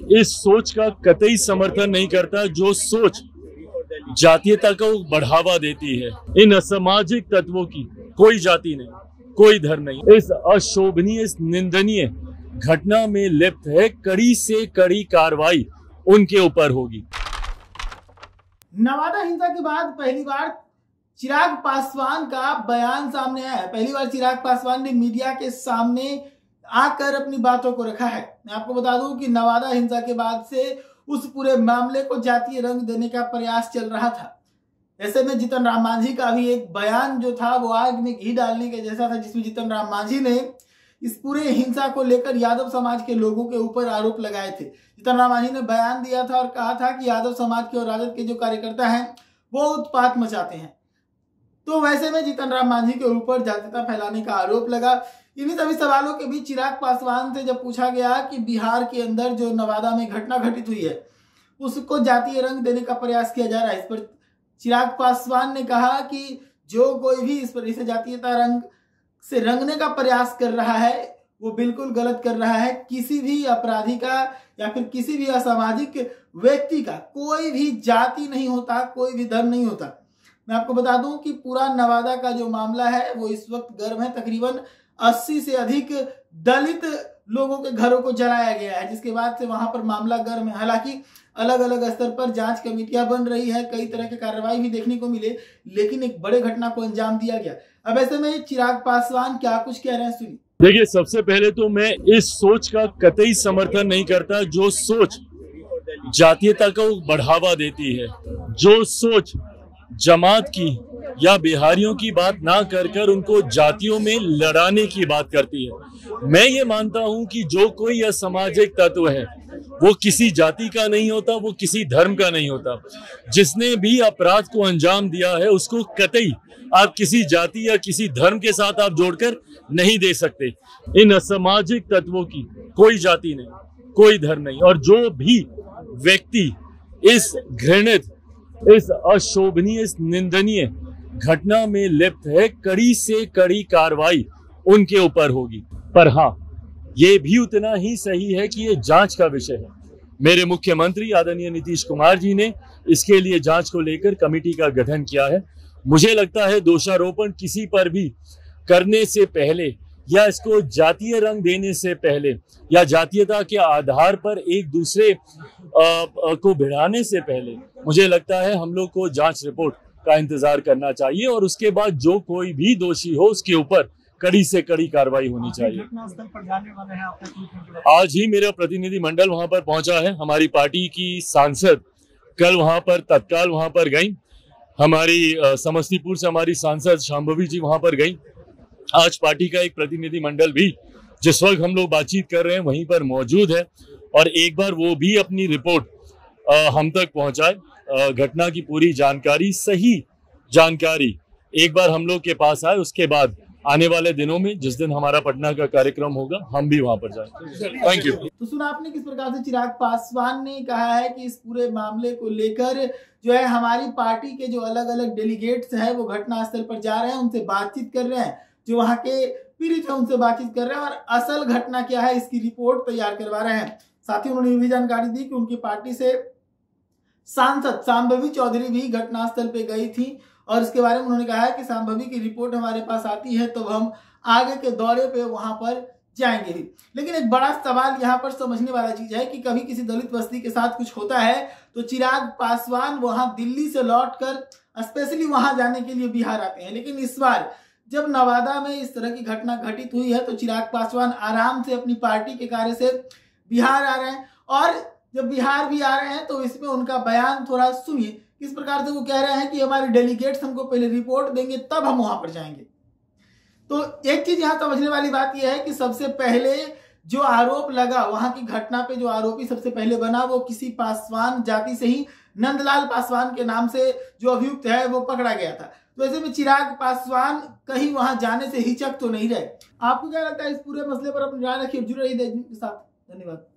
इस सोच का कतई समर्थन नहीं करता जो सोच जातीयता को बढ़ावा देती है। इन असामाजिक तत्वों की कोई जाति नहीं, कोई धर्म नहीं। इस अशोभनीय, इस निंदनीय घटना में लिप्त है, कड़ी से कड़ी कार्रवाई उनके ऊपर होगी। नवादा हिंसा के बाद पहली बार चिराग पासवान का बयान सामने आया है। पहली बार चिराग पासवान ने मीडिया के सामने आकर अपनी बातों को रखा है। मैं आपको बता दूं कि नवादा हिंसा के बाद से उस पूरे मामले को जातीय रंग देने का प्रयास चल रहा था। ऐसे में जीतन राम मांझी का भी एक बयान जो था वो आग में घी डालने के जैसा था, जिसमें जीतन राम मांझी ने इस पूरे हिंसा को लेकर यादव समाज के लोगों के ऊपर आरोप लगाए थे। जीतन राम मांझी ने बयान दिया था और कहा था कि यादव समाज के और राजद के जो कार्यकर्ता हैं वो उत्पात मचाते हैं। तो वैसे में जीतन राम मांझी के ऊपर जातीयता फैलाने का आरोप लगा। इन्हीं सभी सवालों के बीच चिराग पासवान से जब पूछा गया कि बिहार के अंदर जो नवादा में घटना घटित हुई है उसको जातीय रंग देने का प्रयास किया जा रहा है, इस पर चिराग पासवान ने कहा कि जो कोई भी इस पर इसे जातीयता रंग से रंगने का प्रयास कर रहा है वो बिल्कुल गलत कर रहा है। किसी भी अपराधी का या फिर किसी भी असामाजिक व्यक्ति का कोई भी जाति नहीं होता, कोई भी धर्म नहीं होता। मैं आपको बता दूं कि पूरा नवादा का जो मामला है वो इस वक्त गर्म है। तकरीबन 80 से अधिक दलित लोगों के घरों को जलाया गया है, जिसके बाद से वहां पर मामला गर्म है। हालांकि अलग अलग स्तर पर जांच कमेटियां बन रही है, कई तरह के कार्रवाई भी देखने को मिले, लेकिन एक बड़े घटना को अंजाम दिया गया। अब ऐसे में चिराग पासवान क्या कुछ कह रहे हैं, सुनिए। देखिए, सबसे पहले तो मैं इस सोच का कतई समर्थन नहीं करता जो सोच जातीयता को बढ़ावा देती है, जो सोच जमात की या बिहारियों की बात ना कर उनको जातियों में लड़ाने की बात करती है। मैं ये मानता हूं कि जो कोई असामाजिक तत्व है वो किसी जाति का नहीं होता, वो किसी धर्म का नहीं होता। जिसने भी अपराध को अंजाम दिया है उसको कतई आप किसी जाति या किसी धर्म के साथ आप जोड़कर नहीं दे सकते। इन असामाजिक तत्वों की कोई जाति नहीं, कोई धर्म नहीं। और जो भी व्यक्ति इस घृणित, इस अशोभनीय, इस निंदनीय घटना में लिप्त है, कड़ी से कड़ी कार्रवाई उनके ऊपर होगी। पर हाँ, ये भी उतना ही सही है कि ये जांच का विषय है। मेरे मुख्यमंत्री आदरणीय नीतीश कुमार जी ने इसके लिए जांच को लेकर कमेटी का गठन किया है। मुझे लगता है दोषारोपण किसी पर भी करने से पहले या इसको जातीय रंग देने से पहले या जातीयता के आधार पर एक दूसरे को भिड़ाने से पहले मुझे लगता है हम लोग को जांच रिपोर्ट का इंतजार करना चाहिए और उसके बाद जो कोई भी दोषी हो उसके ऊपर कड़ी से कड़ी कार्रवाई होनी चाहिए। घटनास्थल पर जाने वाले हैं आप? आज ही मेरा प्रतिनिधि मंडल वहां पर पहुंचा है। हमारी पार्टी की सांसद कल वहां पर तत्काल वहां पर गई। हमारी समस्तीपुर से हमारी सांसद शांभवी जी वहां पर गई। आज पार्टी का एक प्रतिनिधि मंडल भी जिस वक्त हम लोग बातचीत कर रहे हैं वहीं पर मौजूद है और एक बार वो भी अपनी रिपोर्ट हम तक पहुंचाए। घटना की पूरी जानकारी, सही जानकारी एक बार हम लोग के पास आए, उसके बाद आने वाले दिनों में जिस दिन हमारा पटना का कार्यक्रम होगा हम भी वहां पर जाएंगे। Thank you. तो सुना आपने किस प्रकार से चिराग पासवान ने कहा है कि इस पूरे मामले को लेकर जो है हमारी पार्टी के जो अलग अलग डेलीगेट्स हैं वो घटनास्थल पर जा रहे हैं, उनसे बातचीत कर रहे हैं, जो वहां के पीड़ित है उनसे बातचीत कर रहे हैं और असल घटना क्या है इसकी रिपोर्ट तैयार करवा रहे हैं। साथ ही उन्होंने ये भी जानकारी दी कि उनकी पार्टी से सांसद शांभवी चौधरी भी घटनास्थल पे गई थी और इसके बारे में उन्होंने कहा है कि शांभवी की रिपोर्ट हमारे पास आती है तो हम आगे के दौरे पे वहां पर जाएंगे ही। लेकिन एक बड़ा सवाल यहाँ पर समझने वाला चीज है कि कभी किसी दलित बस्ती के साथ कुछ होता है तो चिराग पासवान वहां दिल्ली से लौटकर स्पेशली वहां जाने के लिए बिहार आते हैं। लेकिन इस बार जब नवादा में इस तरह की घटना घटित हुई है तो चिराग पासवान आराम से अपनी पार्टी के कार्य से बिहार आ रहे हैं और जब बिहार भी आ रहे हैं तो इसमें उनका बयान थोड़ा सुनिए। किस प्रकार से वो कह रहे हैं कि हमारे डेलीगेट्स हमको पहले रिपोर्ट देंगे तब हम वहां पर जाएंगे। तो एक चीज यहां समझने वाली बात यह है कि सबसे पहले जो आरोप लगा वहां की घटना पे, जो आरोपी सबसे पहले बना वो किसी पासवान जाति से ही नंदलाल पासवान के नाम से जो अभियुक्त है वो पकड़ा गया था। तो ऐसे में चिराग पासवान कहीं वहां जाने से हिचक तो नहीं रहे। आपको क्या लगता है इस पूरे मसले पर अपनी राय रखिए, जुड़े रहिए देश के साथ। धन्यवाद।